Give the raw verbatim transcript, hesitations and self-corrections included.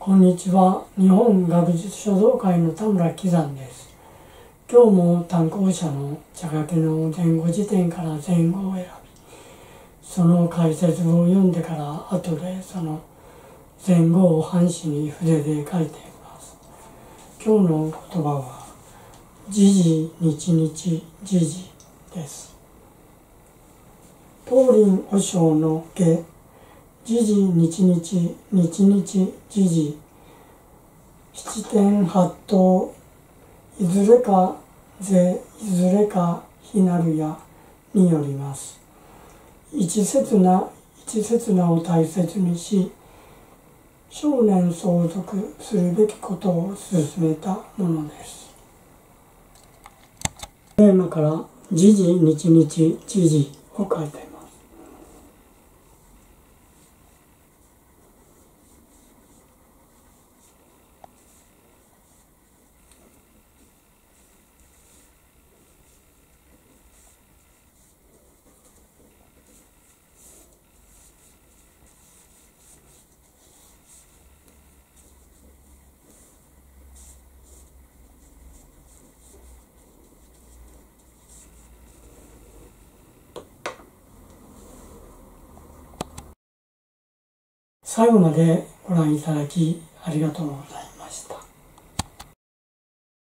こんにちは。日本学術書道会の田村喜山です。今日も単行者の茶掛の前後辞典から前後を選び、その解説を読んでから後でその前後を半紙に筆で書いています。今日の言葉は、時々日々時々です。東林和尚の下、時々日々日々時々七天八刀、いずれかぜいずれか非なるやによります。一刹那一刹那を大切にし、少年相続するべきことを進めたものです。テーマから時々日々時々を書いています。最後までご覧いただきありがとうございます。